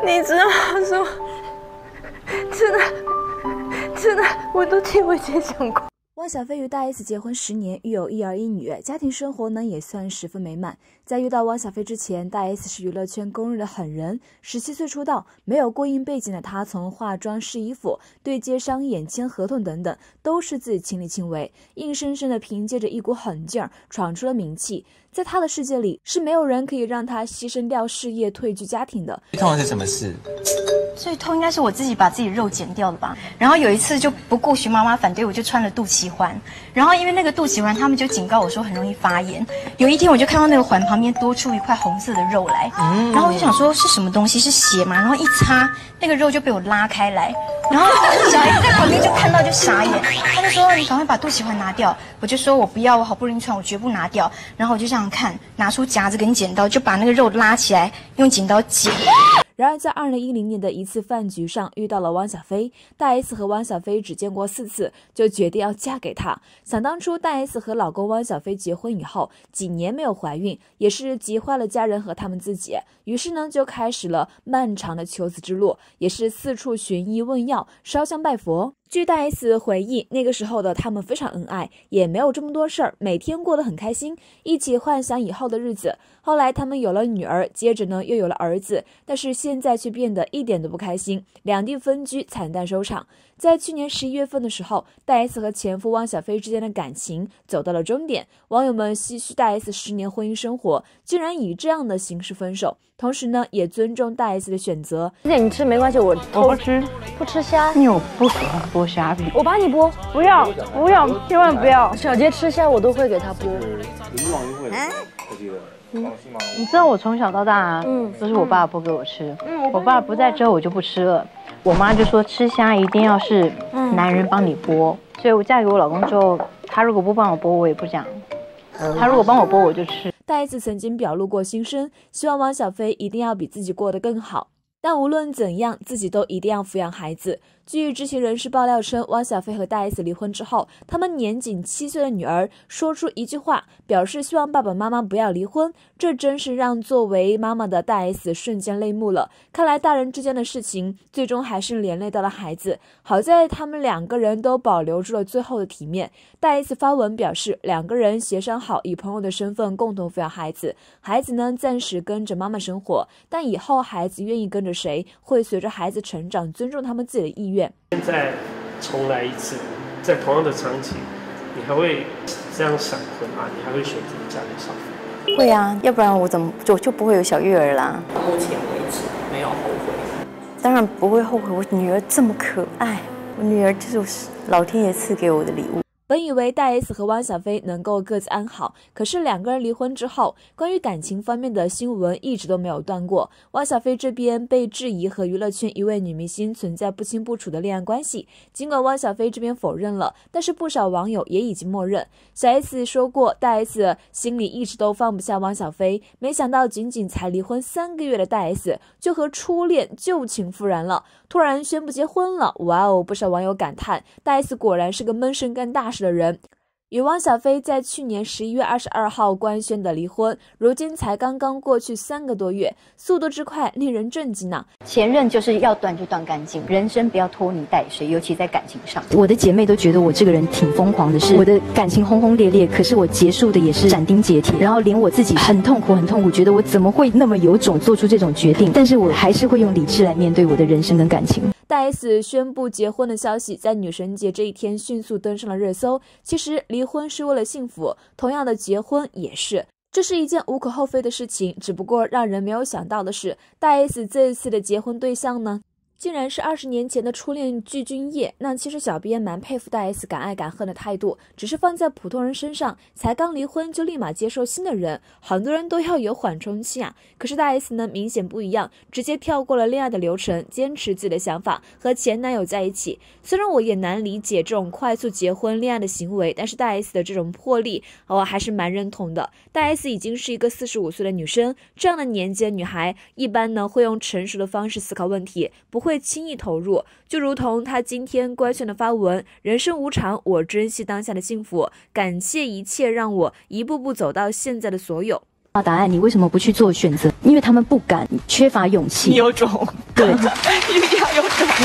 你知道说，真的，我都替我姐想过。 汪小菲与大 S 结婚10年，育有1儿1女，家庭生活呢也算十分美满。在遇到汪小菲之前，大 S 是娱乐圈公认的狠人。17岁出道，没有过硬背景的她，从化妆、试衣服、对接商演、签合同等等，都是自己亲力亲为，硬生生的凭借着一股狠劲儿闯出了名气。在她的世界里，是没有人可以让她牺牲掉事业、退居家庭的。 最痛的是什么事？ 最痛应该是我自己把自己肉剪掉了吧。然后有一次就不顾徐妈妈反对，我就穿了肚脐环。然后因为那个肚脐环，他们就警告我说很容易发炎。有一天我就看到那个环旁边多出一块红色的肉来，然后我就想说是什么东西，是血吗？然后一擦，那个肉就被我拉开来。然后小 S 在旁边就看到就傻眼，他就说你赶快把肚脐环拿掉。我就说我不要，我好不容易穿，我绝不拿掉。然后我就这样看，拿出夹子跟剪刀，就把那个肉拉起来，用剪刀剪。 然而，在2010年的一次饭局上遇到了汪小菲，大 S 和汪小菲只见过4次，就决定要嫁给他。想当初，大 S 和老公汪小菲结婚以后，几年没有怀孕，也是急坏了家人和他们自己。于是呢，就开始了漫长的求子之路，也是四处寻医问药，烧香拜佛。据大 S 回忆，那个时候的他们非常恩爱，也没有这么多事儿，每天过得很开心，一起幻想以后的日子。后来他们有了女儿，接着呢又有了儿子，但是现在却变得一点都不开心，两地分居，惨淡收场。在去年11月份的时候，大 S 和前夫汪小菲之间的感情走到了终点，网友们唏嘘大 S 10年婚姻生活竟然以这样的形式分手，同时呢也尊重大 S 的选择。 姐，你吃没关系，我不吃， 不吃虾。 因为我不喜欢剥虾皮。 我帮你剥， 不要，千万不要。 小杰吃虾我都会给他剥。 你知道我从小到大都是我爸剥给我吃，我爸不在之后我就不吃了。我妈就说吃虾一定要是男人帮你剥，所以我嫁给我老公之后，他如果不帮我剥，我也不讲；他如果帮我剥，我就吃。 大 S 曾经表露过心声，希望汪小菲一定要比自己过得更好，但无论怎样，自己都一定要抚养孩子。据知情人士爆料称，汪小菲和大 S 离婚之后，他们年仅7岁的女儿说出一句话，表示希望爸爸妈妈不要离婚，这真是让作为妈妈的大 S 瞬间泪目了。看来大人之间的事情最终还是连累到了孩子，好在他们2个人都保留住了最后的体面。大 S 发文表示，2个人协商好以朋友的身份共同抚养孩子，孩子呢暂时跟着妈妈生活，但以后孩子愿意跟着谁，会随着孩子成长尊重他们自己的意愿。 现在重来一次，在同样的场景，你还会这样闪婚啊？你还会选择嫁给小菲？ 会啊，要不然我怎么就不会有小月儿啦？ 目前为止没有后悔。 当然不会后悔，我女儿这么可爱，我女儿就是老天爷赐给我的礼物。 本以为大 S 和汪小菲能够各自安好，可是2个人离婚之后，关于感情方面的新闻一直都没有断过。汪小菲这边被质疑和娱乐圈一位女明星存在不清不楚的恋爱关系，尽管汪小菲这边否认了，但是不少网友也已经默认。小 S 说过，大 S 心里一直都放不下汪小菲，没想到仅仅才离婚3个月的大 S 就和初恋旧情复燃了，突然宣布结婚了。哇哦，不少网友感叹，大 S 果然是个闷声干大事的人。与汪小菲在去年11月22号官宣的离婚，如今才刚刚过去3个多月，速度之快令人震惊啊！ 前任就是要断就断干净，人生不要拖泥带水，尤其在感情上。我的姐妹都觉得我这个人挺疯狂的，是我的感情轰轰烈烈，可是我结束的也是斩钉截铁，然后连我自己很痛苦，觉得我怎么会那么有种做出这种决定？但是我还是会用理智来面对我的人生跟感情。 大 S 宣布结婚的消息在女神节这一天迅速登上了热搜。其实离婚是为了幸福，同样的结婚也是。这是一件无可厚非的事情，只不过让人没有想到的是，大 S 这一次的结婚对象呢，竟然是20年前的初恋具俊晔。那其实小编蛮佩服大 S 敢爱敢恨的态度，只是放在普通人身上，才刚离婚就立马接受新的人，很多人都要有缓冲期啊。可是大 S 呢明显不一样，直接跳过了恋爱的流程，坚持自己的想法，和前男友在一起。虽然我也难理解这种快速结婚恋爱的行为，但是大 S 的这种魄力我还是蛮认同的。大 S 已经是一个45岁的女生，这样的年纪的女孩一般呢会用成熟的方式思考问题，不会轻易投入，就如同她今天官宣的发文，人生无常，我珍惜当下的幸福，感谢一切让我一步步走到现在的所有。 答案，你为什么不去做选择？因为他们不敢，缺乏勇气。 有种， 对， 一定要有种。